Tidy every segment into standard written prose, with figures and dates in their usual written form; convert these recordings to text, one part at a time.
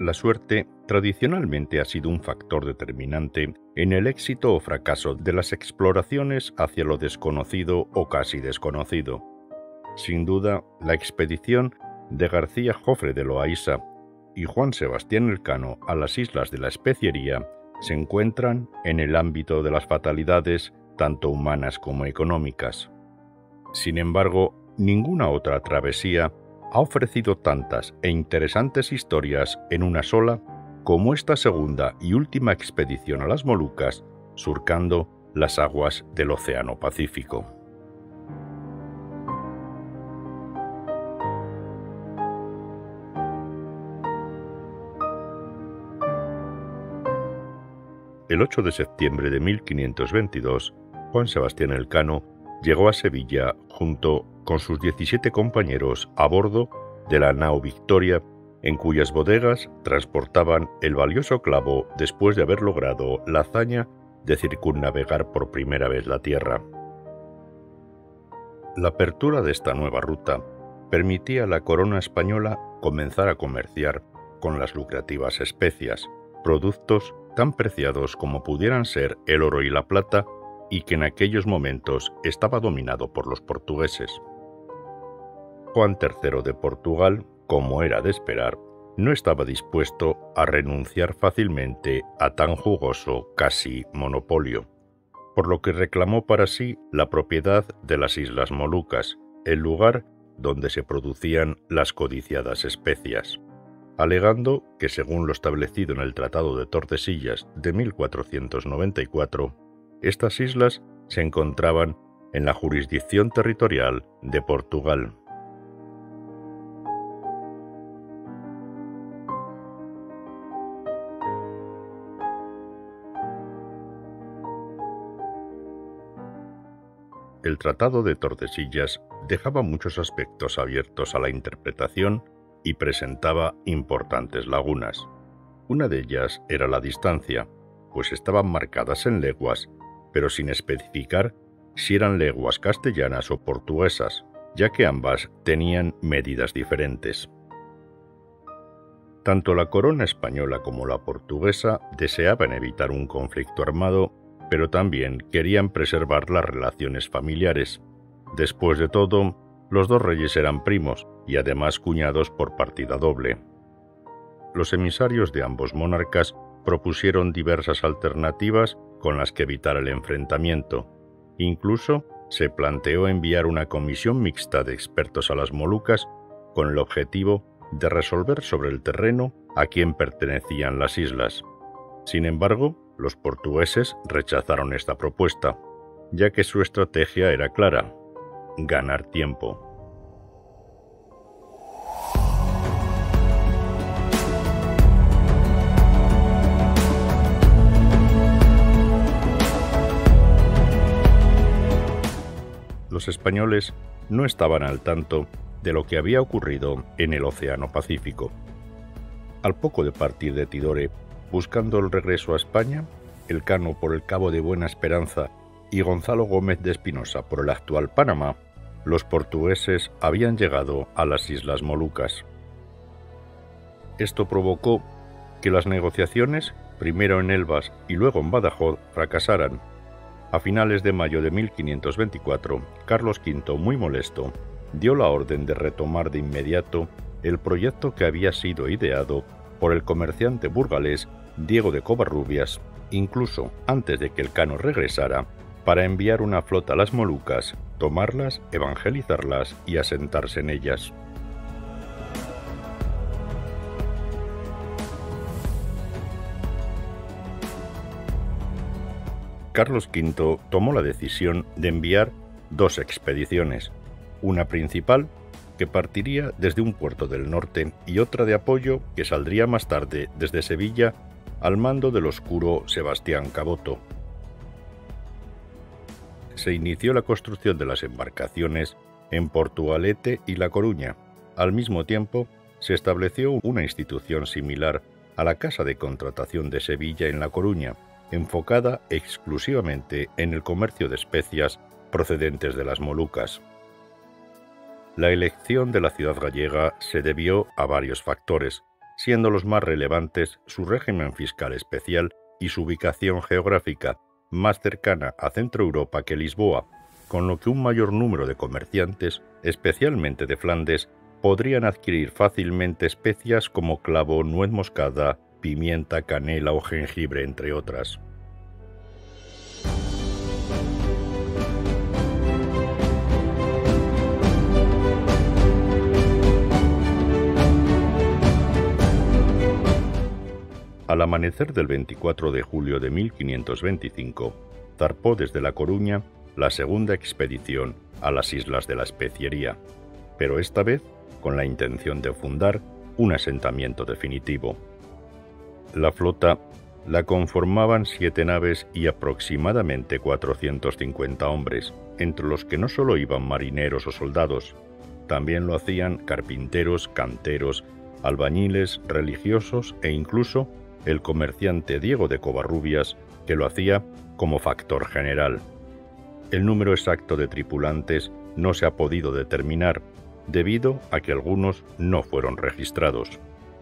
La suerte tradicionalmente ha sido un factor determinante en el éxito o fracaso de las exploraciones hacia lo desconocido o casi desconocido. Sin duda, la expedición de García Jofre de Loaysa y Juan Sebastián Elcano a las Islas de la Especiería se encuentran en el ámbito de las fatalidades tanto humanas como económicas. Sin embargo, ninguna otra travesía ha ofrecido tantas e interesantes historias en una sola como esta segunda y última expedición a las Molucas, surcando las aguas del Océano Pacífico. El 8 de septiembre de 1522, Juan Sebastián Elcano llegó a Sevilla junto con sus 17 compañeros a bordo de la nao Victoria, en cuyas bodegas transportaban el valioso clavo después de haber logrado la hazaña de circunnavegar por primera vez la Tierra. La apertura de esta nueva ruta permitía a la corona española comenzar a comerciar con las lucrativas especias, productos tan preciados como pudieran ser el oro y la plata, y que en aquellos momentos estaba dominado por los portugueses. Juan III de Portugal, como era de esperar, no estaba dispuesto a renunciar fácilmente a tan jugoso casi monopolio, por lo que reclamó para sí la propiedad de las Islas Molucas, el lugar donde se producían las codiciadas especias, alegando que, según lo establecido en el Tratado de Tordesillas de 1494, estas islas se encontraban en la jurisdicción territorial de Portugal. El Tratado de Tordesillas dejaba muchos aspectos abiertos a la interpretación y presentaba importantes lagunas. Una de ellas era la distancia, pues estaban marcadas en leguas, pero sin especificar si eran leguas castellanas o portuguesas, ya que ambas tenían medidas diferentes. Tanto la corona española como la portuguesa deseaban evitar un conflicto armado, pero también querían preservar las relaciones familiares. Después de todo, los dos reyes eran primos y además cuñados por partida doble. Los emisarios de ambos monarcas propusieron diversas alternativas con las que evitar el enfrentamiento. Incluso se planteó enviar una comisión mixta de expertos a las Molucas con el objetivo de resolver sobre el terreno a quién pertenecían las islas. Sin embargo, los portugueses rechazaron esta propuesta, ya que su estrategia era clara: ganar tiempo. Los españoles no estaban al tanto de lo que había ocurrido en el Océano Pacífico. Al poco de partir de Tidore, buscando el regreso a España, Elcano por el Cabo de Buena Esperanza y Gonzalo Gómez de Espinosa por el actual Panamá, los portugueses habían llegado a las Islas Molucas. Esto provocó que las negociaciones, primero en Elvas y luego en Badajoz, fracasaran. A finales de mayo de 1524, Carlos V, muy molesto, dio la orden de retomar de inmediato el proyecto que había sido ideado por el comerciante burgalés Diego de Covarrubias, incluso antes de que Elcano regresara, para enviar una flota a las Molucas, tomarlas, evangelizarlas y asentarse en ellas. Carlos V tomó la decisión de enviar dos expediciones, una principal, que partiría desde un puerto del norte, y otra de apoyo, que saldría más tarde desde Sevilla al mando del oscuro Sebastián Caboto. Se inició la construcción de las embarcaciones en Portugalete y La Coruña. Al mismo tiempo, se estableció una institución similar a la Casa de Contratación de Sevilla en La Coruña, enfocada exclusivamente en el comercio de especias procedentes de las Molucas. La elección de la ciudad gallega se debió a varios factores, siendo los más relevantes su régimen fiscal especial y su ubicación geográfica, más cercana a Centro Europa que Lisboa, con lo que un mayor número de comerciantes, especialmente de Flandes, podrían adquirir fácilmente especias como clavo, nuez moscada, pimienta, canela o jengibre, entre otras. Al amanecer del 24 de julio de 1525, zarpó desde La Coruña la segunda expedición a las Islas de la Especiería, pero esta vez con la intención de fundar un asentamiento definitivo. La flota la conformaban 7 naves y aproximadamente 450 hombres, entre los que no solo iban marineros o soldados, también lo hacían carpinteros, canteros, albañiles, religiosos e incluso el comerciante Diego de Covarrubias, que lo hacía como factor general. El número exacto de tripulantes no se ha podido determinar, debido a que algunos no fueron registrados.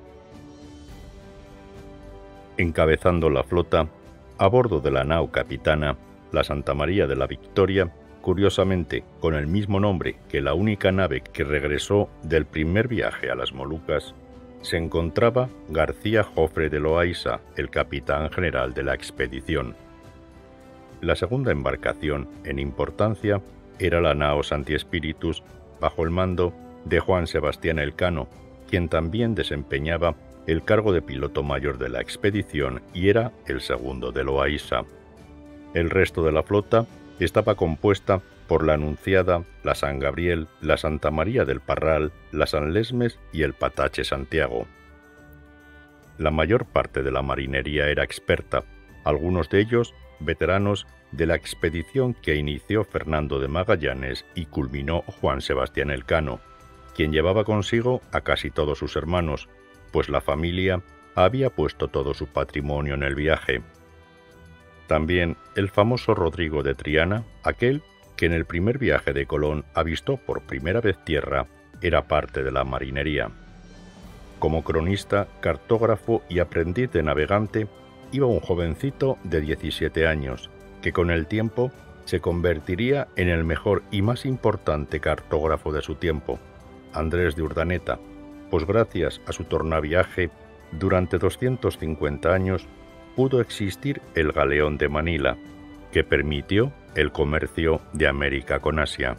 Encabezando la flota, a bordo de la nao capitana, la Santa María de la Victoria, curiosamente con el mismo nombre que la única nave que regresó del primer viaje a las Molucas, se encontraba García Jofre de Loaysa, el capitán general de la expedición. La segunda embarcación en importancia era la nao Santi Spiritus, bajo el mando de Juan Sebastián Elcano, quien también desempeñaba el cargo de piloto mayor de la expedición y era el segundo de Loaysa. El resto de la flota estaba compuesta por la Anunciada, la San Gabriel, la Santa María del Parral, la San Lesmes y el Patache Santiago. La mayor parte de la marinería era experta, algunos de ellos veteranos de la expedición que inició Fernando de Magallanes y culminó Juan Sebastián Elcano, quien llevaba consigo a casi todos sus hermanos, pues la familia había puesto todo su patrimonio en el viaje. También el famoso Rodrigo de Triana, aquel que en el primer viaje de Colón avistó por primera vez tierra, era parte de la marinería. Como cronista, cartógrafo y aprendiz de navegante, iba un jovencito de 17 años, que con el tiempo se convertiría en el mejor y más importante cartógrafo de su tiempo, Andrés de Urdaneta, pues gracias a su tornaviaje, durante 250 años pudo existir el galeón de Manila, que permitió el comercio de América con Asia.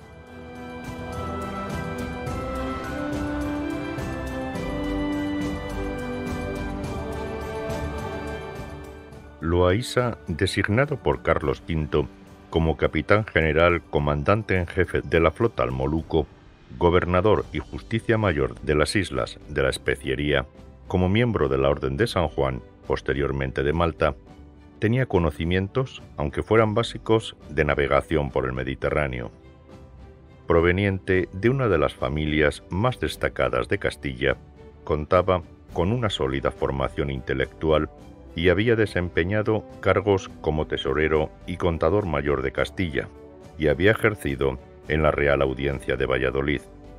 Loaysa, designado por Carlos V como capitán general comandante en jefe de la flota al Moluco, gobernador y justicia mayor de las Islas de la Especiería, como miembro de la Orden de San Juan, posteriormente de Malta, tenía conocimientos, aunque fueran básicos, de navegación por el Mediterráneo. Proveniente de una de las familias más destacadas de Castilla, contaba con una sólida formación intelectual y había desempeñado cargos como tesorero y contador mayor de Castilla, y había ejercido en la Real Audiencia de Valladolid.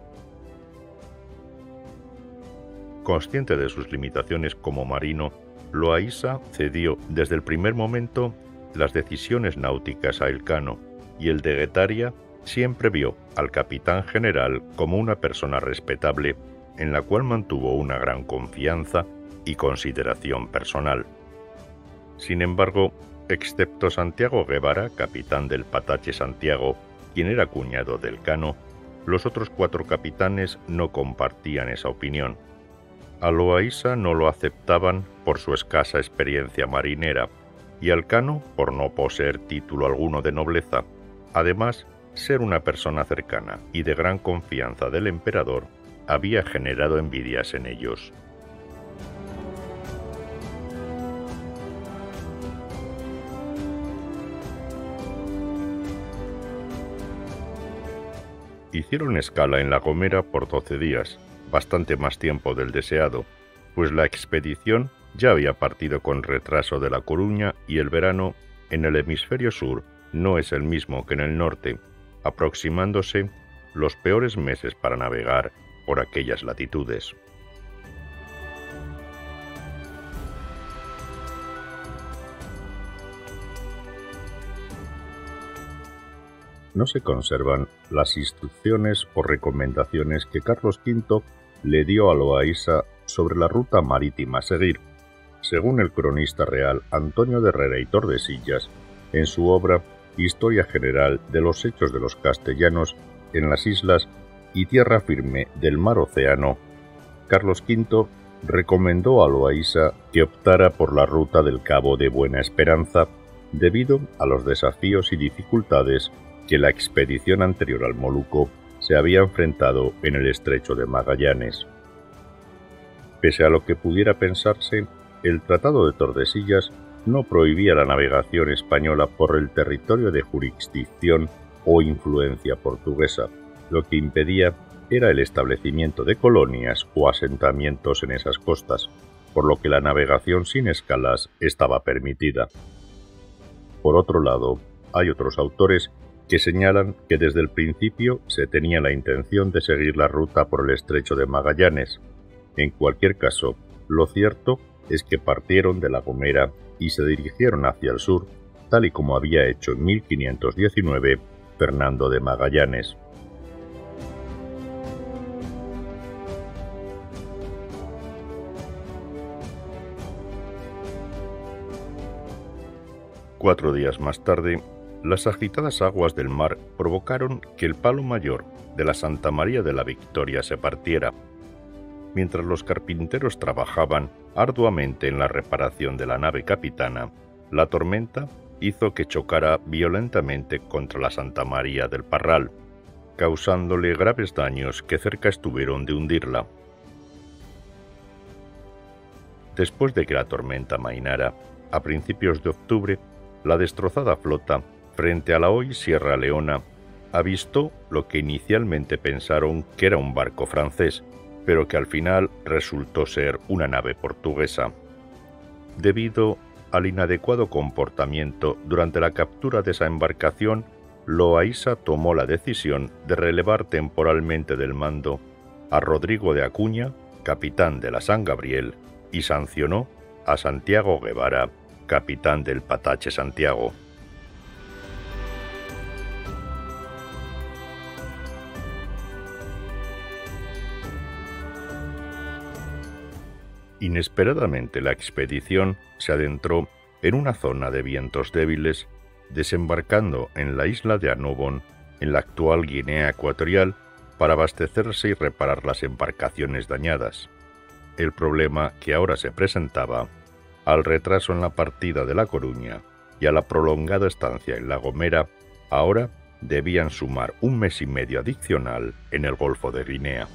Consciente de sus limitaciones como marino, Loaysa cedió desde el primer momento las decisiones náuticas a Elcano, y el de Guetaria siempre vio al capitán general como una persona respetable en la cual mantuvo una gran confianza y consideración personal. Sin embargo, excepto Santiago Guevara, capitán del Patache Santiago, quien era cuñado de Elcano, los otros 4 capitanes no compartían esa opinión. A Loaysa no lo aceptaban por su escasa experiencia marinera y a Elcano por no poseer título alguno de nobleza. Además, ser una persona cercana y de gran confianza del emperador había generado envidias en ellos. Hicieron escala en La Gomera por 12 días, bastante más tiempo del deseado, pues la expedición ya había partido con retraso de La Coruña y el verano en el hemisferio sur no es el mismo que en el norte, aproximándose los peores meses para navegar por aquellas latitudes. no se conservan las instrucciones o recomendaciones que Carlos V le dio a Loaysa sobre la ruta marítima a seguir, según el cronista real Antonio de Herrera y Tordesillas, en su obra Historia General de los Hechos de los Castellanos en las Islas y Tierra Firme del Mar Océano. Carlos V recomendó a Loaysa que optara por la ruta del Cabo de Buena Esperanza debido a los desafíos y dificultades que la expedición anterior al Moluco se había enfrentado en el Estrecho de Magallanes. Pese a lo que pudiera pensarse, el Tratado de Tordesillas no prohibía la navegación española por el territorio de jurisdicción o influencia portuguesa. Lo que impedía era el establecimiento de colonias o asentamientos en esas costas, por lo que la navegación sin escalas estaba permitida. Por otro lado, hay otros autores que señalan que desde el principio se tenía la intención de seguir la ruta por el Estrecho de Magallanes. En cualquier caso, lo cierto es que partieron de La Gomera y se dirigieron hacia el sur, tal y como había hecho en 1519 Fernando de Magallanes. Cuatro días más tarde, las agitadas aguas del mar provocaron que el palo mayor de la Santa María de la Victoria se partiera. Mientras los carpinteros trabajaban arduamente en la reparación de la nave capitana, la tormenta hizo que chocara violentamente contra la Santa María del Parral, causándole graves daños que cerca estuvieron de hundirla. Después de que la tormenta mainara, a principios de octubre, la destrozada flota, frente a la hoy Sierra Leona, avistó lo que inicialmente pensaron que era un barco francés, pero que al final resultó ser una nave portuguesa. Debido al inadecuado comportamiento durante la captura de esa embarcación, Loaysa tomó la decisión de relevar temporalmente del mando a Rodrigo de Acuña, capitán de la San Gabriel, y sancionó a Santiago Guevara, capitán del Patache Santiago. Inesperadamente la expedición se adentró en una zona de vientos débiles, desembarcando en la isla de Annobón, en la actual Guinea Ecuatorial, para abastecerse y reparar las embarcaciones dañadas. El problema que ahora se presentaba, al retraso en la partida de La Coruña y a la prolongada estancia en La Gomera, ahora debían sumar un mes y medio adicional en el Golfo de Guinea.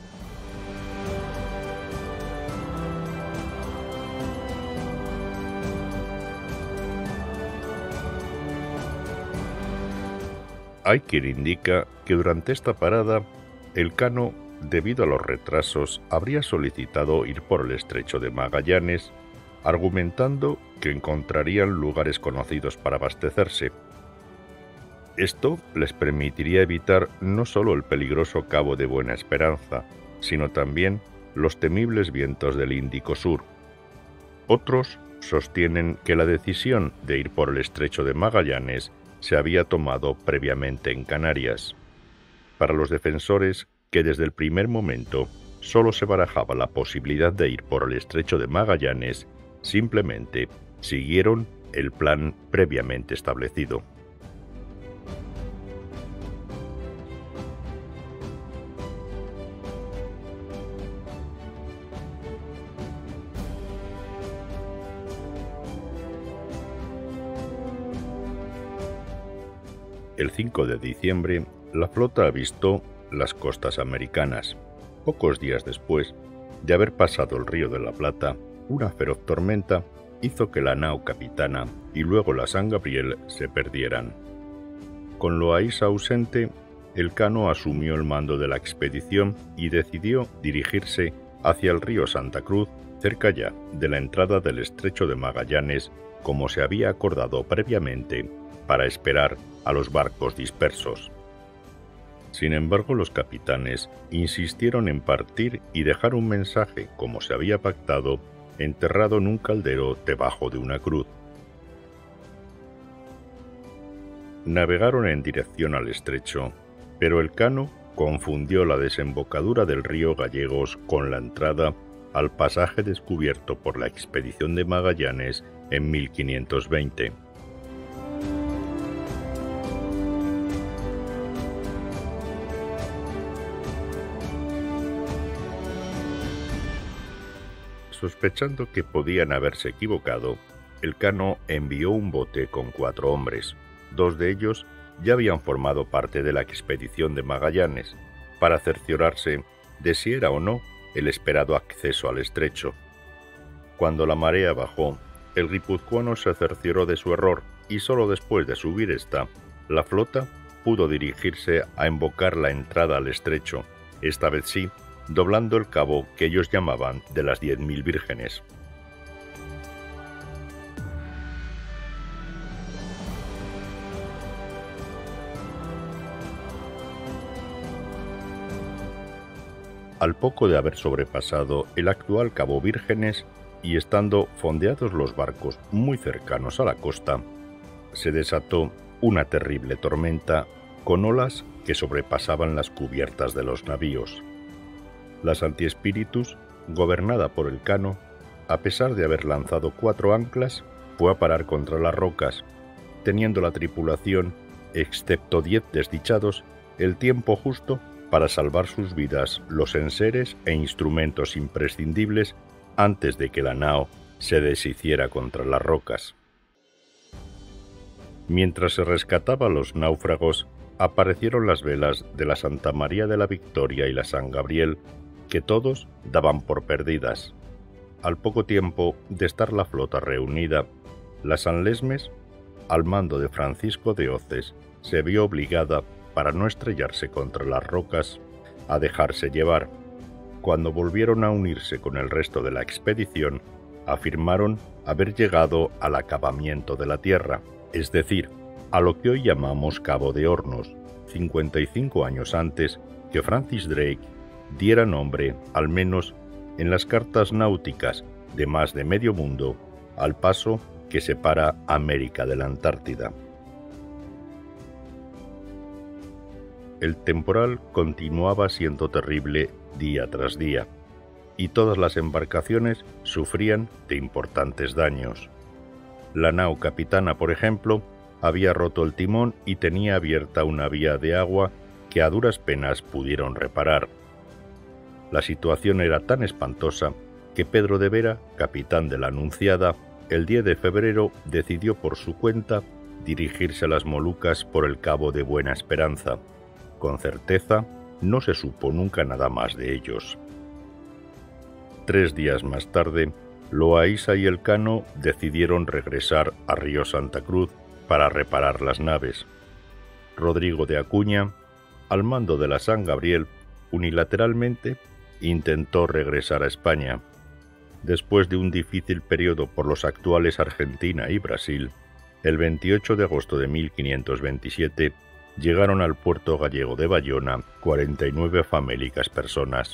Hay quien indica que durante esta parada, Elcano, debido a los retrasos, habría solicitado ir por el Estrecho de Magallanes, argumentando que encontrarían lugares conocidos para abastecerse. Esto les permitiría evitar no solo el peligroso Cabo de Buena Esperanza, sino también los temibles vientos del Índico Sur. Otros sostienen que la decisión de ir por el Estrecho de Magallanes se había tomado previamente en Canarias. Para los defensores, que desde el primer momento solo se barajaba la posibilidad de ir por el Estrecho de Magallanes, simplemente siguieron el plan previamente establecido. El 5 de diciembre, la flota avistó las costas americanas. Pocos días después de haber pasado el Río de la Plata, una feroz tormenta hizo que la nao capitana y luego la San Gabriel se perdieran. Con Loaysa ausente, Elcano asumió el mando de la expedición y decidió dirigirse hacia el río Santa Cruz, cerca ya de la entrada del Estrecho de Magallanes, como se había acordado previamente, para esperar a los barcos dispersos. Sin embargo, los capitanes insistieron en partir y dejar un mensaje, como se había pactado, enterrado en un caldero debajo de una cruz. Navegaron en dirección al estrecho, pero Elcano confundió la desembocadura del río Gallegos con la entrada al pasaje descubierto por la expedición de Magallanes en 1520. Sospechando que podían haberse equivocado, Elcano envió un bote con 4 hombres. 2 de ellos ya habían formado parte de la expedición de Magallanes, para cerciorarse de si era o no el esperado acceso al estrecho. Cuando la marea bajó, el guipuzcoano se cercioró de su error y solo después de subir esta, la flota pudo dirigirse a embocar la entrada al estrecho, esta vez sí, doblando el cabo que ellos llamaban de las 10.000 vírgenes. Al poco de haber sobrepasado el actual Cabo Vírgenes y estando fondeados los barcos muy cercanos a la costa, se desató una terrible tormenta con olas que sobrepasaban las cubiertas de los navíos. La Santi Spíritus, gobernada por Elcano, a pesar de haber lanzado 4 anclas, fue a parar contra las rocas, teniendo la tripulación, excepto 10 desdichados, el tiempo justo para salvar sus vidas los enseres e instrumentos imprescindibles antes de que la nao se deshiciera contra las rocas. Mientras se rescataba a los náufragos, aparecieron las velas de la Santa María de la Victoria y la San Gabriel, que todos daban por perdidas. Al poco tiempo de estar la flota reunida, la San Lesmes, al mando de Francisco de Oces, se vio obligada, para no estrellarse contra las rocas, a dejarse llevar. Cuando volvieron a unirse con el resto de la expedición, afirmaron haber llegado al acabamiento de la tierra, es decir, a lo que hoy llamamos Cabo de Hornos, 55 años antes que Francis Drake diera nombre, al menos en las cartas náuticas de más de medio mundo, al paso que separa América de la Antártida. El temporal continuaba siendo terrible día tras día, y todas las embarcaciones sufrían de importantes daños. La nao capitana, por ejemplo, había roto el timón y tenía abierta una vía de agua que a duras penas pudieron reparar. La situación era tan espantosa que Pedro de Vera, capitán de la Anunciada, el 10 de febrero decidió por su cuenta dirigirse a las Molucas por el Cabo de Buena Esperanza. Con certeza, no se supo nunca nada más de ellos. 3 días más tarde, Loaiza y Elcano decidieron regresar a Río Santa Cruz para reparar las naves. Rodrigo de Acuña, al mando de la San Gabriel, unilateralmente intentó regresar a España. Después de un difícil periodo por los actuales Argentina y Brasil, el 28 de agosto de 1527 llegaron al puerto gallego de Bayona 49 famélicas personas.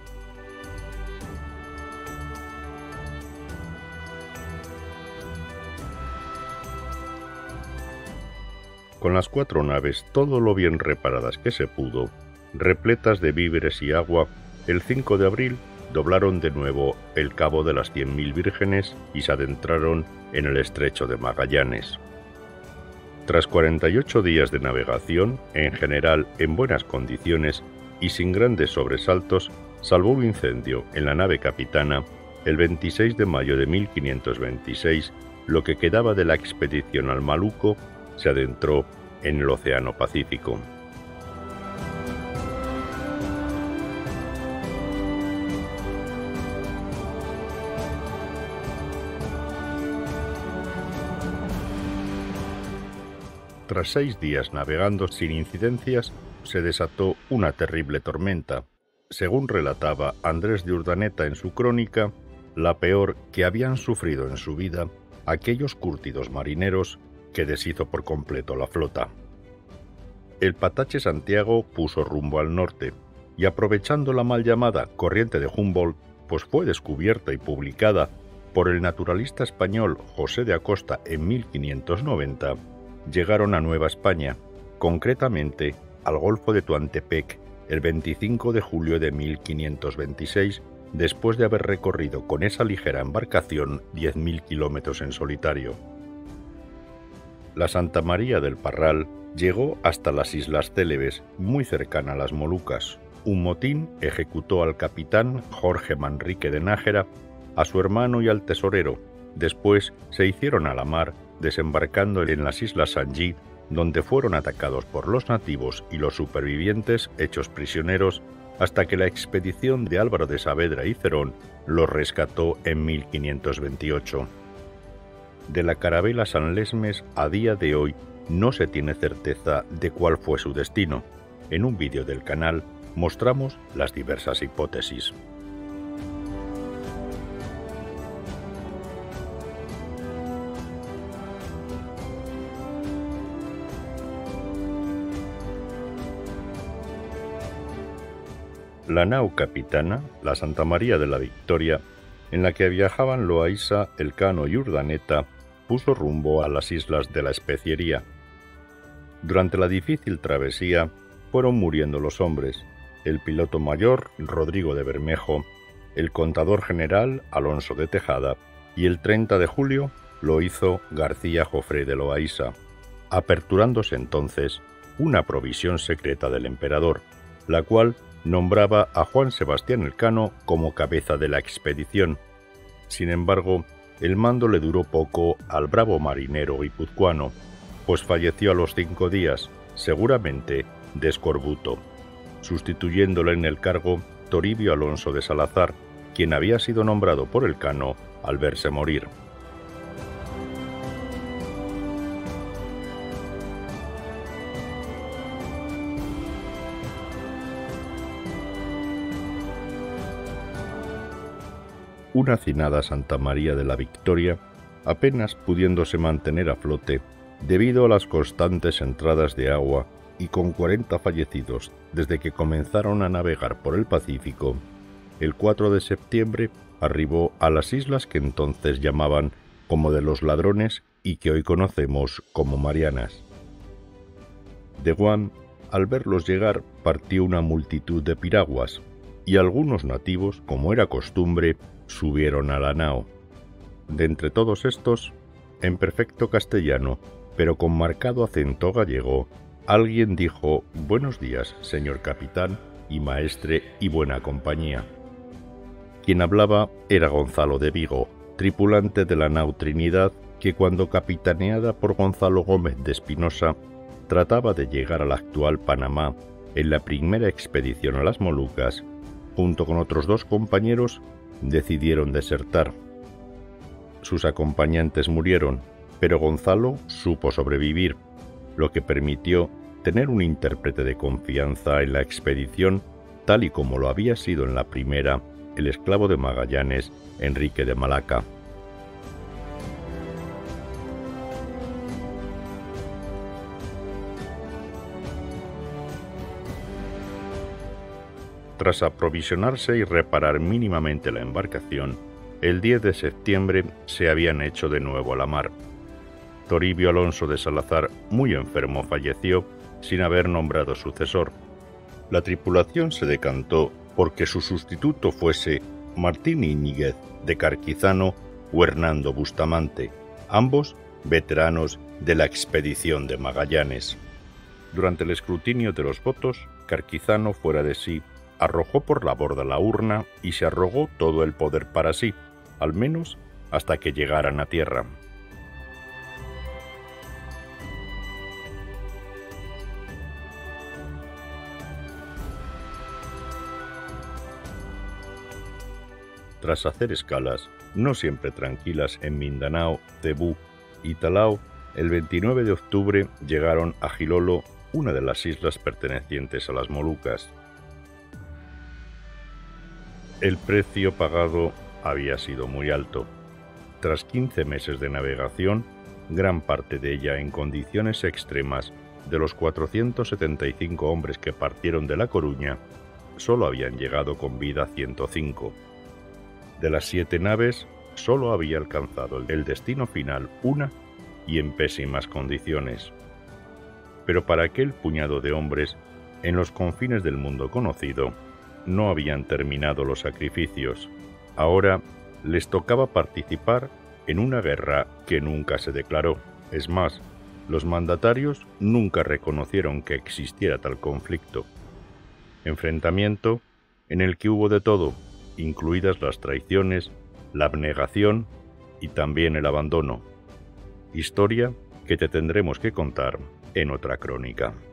Con las 4 naves todo lo bien reparadas que se pudo, repletas de víveres y agua, el 5 de abril doblaron de nuevo el Cabo de las 100.000 Vírgenes y se adentraron en el estrecho de Magallanes. Tras 48 días de navegación, en general en buenas condiciones y sin grandes sobresaltos, salvo un incendio en la nave capitana, el 26 de mayo de 1526, lo que quedaba de la expedición al Maluco se adentró en el Océano Pacífico. Tras 6 días navegando sin incidencias, se desató una terrible tormenta. Según relataba Andrés de Urdaneta en su crónica, la peor que habían sufrido en su vida aquellos curtidos marineros que deshizo por completo la flota. El Patache Santiago puso rumbo al norte, y aprovechando la mal llamada corriente de Humboldt, pues fue descubierta y publicada por el naturalista español José de Acosta en 1590, llegaron a Nueva España, concretamente al Golfo de Tuantepec, el 25 de julio de 1526, después de haber recorrido con esa ligera embarcación 10.000 kilómetros en solitario. La Santa María del Parral llegó hasta las Islas Célebes, muy cercana a las Molucas. Un motín ejecutó al capitán Jorge Manrique de Nájera, a su hermano y al tesorero. Después se hicieron a la mar, desembarcando en las Islas Sanji, donde fueron atacados por los nativos y los supervivientes hechos prisioneros, hasta que la expedición de Álvaro de Saavedra y Cerón los rescató en 1528. De la carabela San Lesmes a día de hoy no se tiene certeza de cuál fue su destino. En un vídeo del canal mostramos las diversas hipótesis. La nao capitana, la Santa María de la Victoria, en la que viajaban Loaysa, Elcano y Urdaneta, puso rumbo a las islas de la Especiería. Durante la difícil travesía fueron muriendo los hombres, el piloto mayor Rodrigo de Bermejo, el contador general Alonso de Tejada, y el 30 de julio lo hizo García Jofré de Loaysa, aperturándose entonces una provisión secreta del emperador, la cual nombraba a Juan Sebastián Elcano como cabeza de la expedición. Sin embargo, el mando le duró poco al bravo marinero guipuzcoano, pues falleció a los 5 días, seguramente de escorbuto, sustituyéndole en el cargo Toribio Alonso de Salazar, quien había sido nombrado por Elcano al verse morir. Una hacinada Santa María de la Victoria, apenas pudiéndose mantener a flote debido a las constantes entradas de agua y con 40 fallecidos desde que comenzaron a navegar por el Pacífico, el 4 de septiembre arribó a las islas que entonces llamaban como de los Ladrones y que hoy conocemos como Marianas. De Guam, al verlos llegar, partió una multitud de piraguas, y algunos nativos, como era costumbre, subieron a la nao. De entre todos estos, en perfecto castellano, pero con marcado acento gallego, alguien dijo: «Buenos días, señor capitán y maestre y buena compañía». Quien hablaba era Gonzalo de Vigo, tripulante de la nao Trinidad, que cuando capitaneada por Gonzalo Gómez de Espinosa, trataba de llegar al actual Panamá en la primera expedición a las Molucas, junto con otros 2 compañeros, decidieron desertar. Sus acompañantes murieron, pero Gonzalo supo sobrevivir, lo que permitió tener un intérprete de confianza en la expedición, tal y como lo había sido en la primera el esclavo de Magallanes, Enrique de Malaca. Tras aprovisionarse y reparar mínimamente la embarcación, el 10 de septiembre se habían hecho de nuevo a la mar. Toribio Alonso de Salazar, muy enfermo, falleció sin haber nombrado sucesor. La tripulación se decantó porque su sustituto fuese Martín Íñiguez de Carquizano o Hernando Bustamante, ambos veteranos de la expedición de Magallanes. Durante el escrutinio de los votos, Carquizano, fuera de sí, arrojó por la borda la urna y se arrogó todo el poder para sí, al menos hasta que llegaran a tierra. Tras hacer escalas, no siempre tranquilas, en Mindanao, Cebú y Talao, el 29 de octubre llegaron a Gilolo, una de las islas pertenecientes a las Molucas. El precio pagado había sido muy alto. Tras 15 meses de navegación, gran parte de ella en condiciones extremas, de los 475 hombres que partieron de La Coruña, solo habían llegado con vida 105. De las 7 naves, solo había alcanzado el destino final una, y en pésimas condiciones. Pero para aquel puñado de hombres, en los confines del mundo conocido, no habían terminado los sacrificios. Ahora les tocaba participar en una guerra que nunca se declaró. Es más, los mandatarios nunca reconocieron que existiera tal conflicto. Enfrentamiento en el que hubo de todo, incluidas las traiciones, la abnegación y también el abandono. Historia que te tendremos que contar en otra crónica.